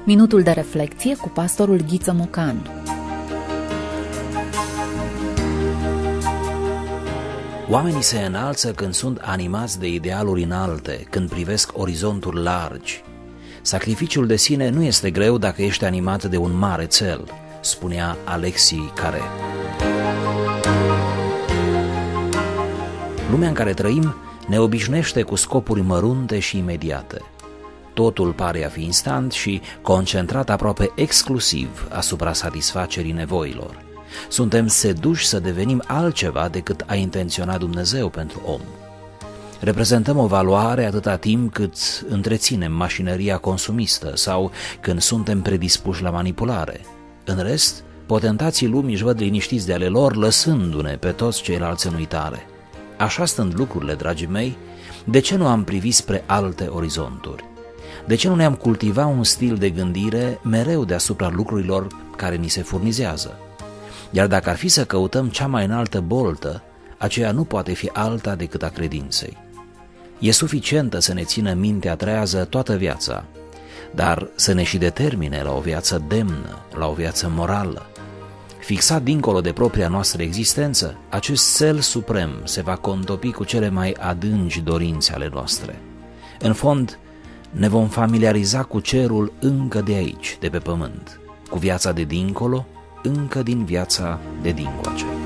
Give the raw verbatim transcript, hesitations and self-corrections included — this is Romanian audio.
Minutul de reflecție cu pastorul Ghiță Mocan. Oamenii se înalță când sunt animați de idealuri înalte, când privesc orizonturi largi. Sacrificiul de sine nu este greu dacă ești animat de un mare cel, spunea Alexis Carré. Lumea în care trăim ne obișnuiește cu scopuri mărunte și imediate. Totul pare a fi instant și concentrat aproape exclusiv asupra satisfacerii nevoilor. Suntem seduși să devenim altceva decât a intenționat Dumnezeu pentru om. Reprezentăm o valoare atâta timp cât întreținem mașinăria consumistă sau când suntem predispuși la manipulare. În rest, potentații lumii își văd liniștiți de ale lor, lăsându-ne pe toți ceilalți în uitare. Așa stând lucrurile, dragii mei, de ce nu am privit spre alte orizonturi? De ce nu ne-am cultiva un stil de gândire mereu deasupra lucrurilor care ni se furnizează? Iar dacă ar fi să căutăm cea mai înaltă boltă, aceea nu poate fi alta decât a credinței. E suficientă să ne țină mintea trează toată viața, dar să ne și determine la o viață demnă, la o viață morală. Fixat dincolo de propria noastră existență, acest cel suprem se va contopi cu cele mai adânci dorințe ale noastre. În fond, ne vom familiariza cu cerul încă de aici, de pe pământ, cu viața de dincolo, încă din viața de dincoace.